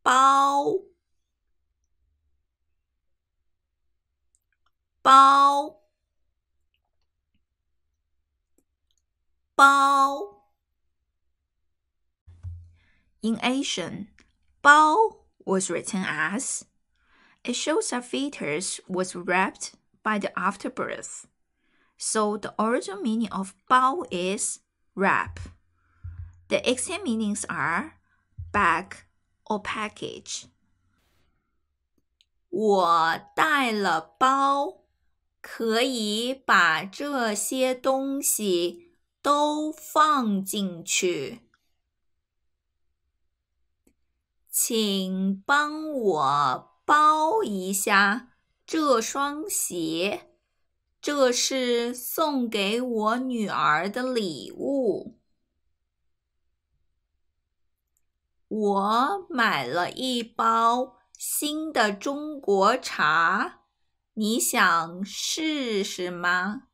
包包包 In Asian, 包 was written as it shows that fetus was wrapped by the afterbirth. So the original meaning of 包 is wrap. The extant meanings are bag or package. 我带了包，可以把这些东西都放进去。请帮我包一下这双鞋，这是送给我女儿的礼物。我买了一包新的中国茶，你想试试吗？